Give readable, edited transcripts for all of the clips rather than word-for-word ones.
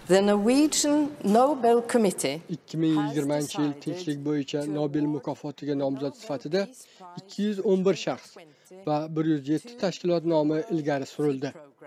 The Norwegian Nobel Committee 2020-yil tinchlik bo'yicha Nobel mukofotiga nomzod sifatida 211 shaxs va 107 tashkilot nomi ilgari surildi.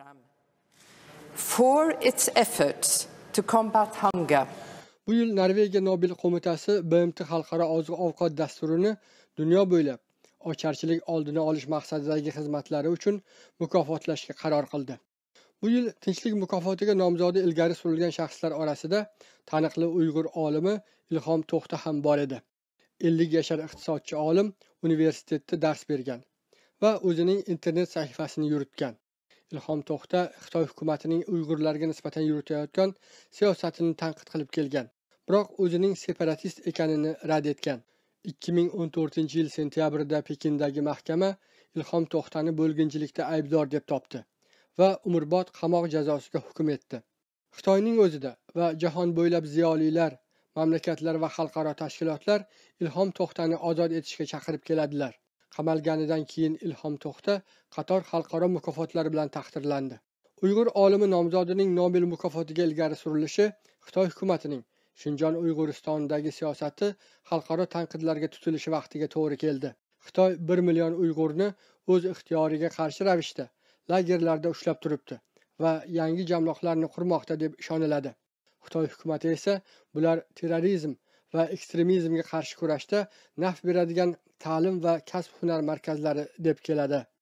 for its efforts to combat hunger. Bu yil Norvegiya Nobel qo'mitasi BMT xalqaro oziq-ovqat dasturini dunyo bo'ylab ocharchilik oldini olish maqsadidagi xizmatlari uchun mukofotlashga qaror qildi. Bu yil tinchlik mukofotiga nomzodi ilgari surilgan shaxslar orasida taniqli Uyg'ur olimi Ilhom To'xta ham bor edi. 50 yashar iqtisodchi olim universitetda dars bergan va o'zining internet sahifasini yuritgan. Ilhom To'xta Xitoy hukumatining Uyg'urlarga nisbatan yuritayotgan siyosatini tanqid qilib kelgan, biroq o'zining separatist ekanini rad etgan. 2014-yil sentyabrda Pekindagi mahkama Ilhom To'xtani bo'lginchilikda aybdor deb topdi va umrbod qamoq jazosiga hukm etdi. Xitoyning o'zida va jahon bo'ylab ziyolilar, mamlakatlar va xalqaro tashkilotlar Ilhom To'xtani ozod etishga chaqirib keladilar. Qamalganidan keyin Ilhom To'xta qator xalqaro mukofotlar bilan taqdirlandi. Uyg'ur olimi nomzodining Nobel mukofotiga ilgari surilishi Xitoy hukumatining Shinjon Uyg'uristonidagi siyosati xalqaro tanqidlarga tutilishi vaqtiga to'g'ri keldi. Xitoy 1 million Uyg'urni o'z ixtiyoriga qarshi ravishda lagerlarda ushlab turibdi va yangi jamloqlarni qurmoqda deb ishoniladi. Xitoy hukumati esa bular terrorizm va ekstremizmga qarshi kurashda naf beradigan ta'lim va kasb-hunar markazlari deb keladi.